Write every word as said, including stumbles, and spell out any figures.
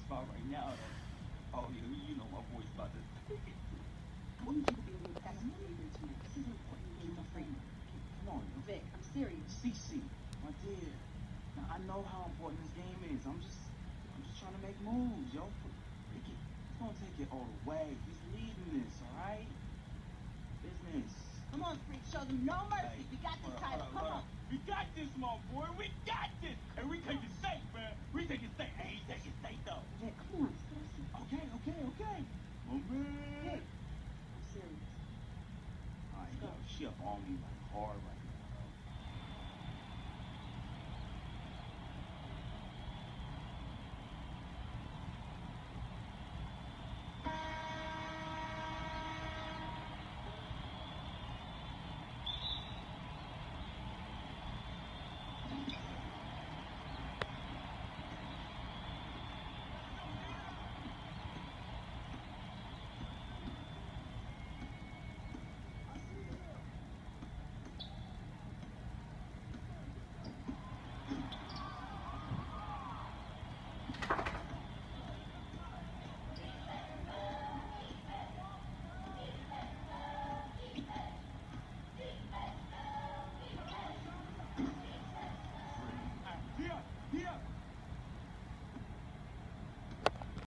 spot right now, though. Oh, yeah, you know my voice about to. I need you to be a little fast behavior tonight. This is an important game for Freeman. Come on, Vic, I'm serious. Cece, my dear. Now, I know how important this game is. I'm just, I'm just trying to make moves, yo. Ricky, it's gonna take it all the way. He's leading this, all right? Business. Come on, Freak, show them no mercy. Hey, We got this hold title. on, Come hold on. We got this, my boy. We got this. And we take it safe, man. We take it safe. Hey, take it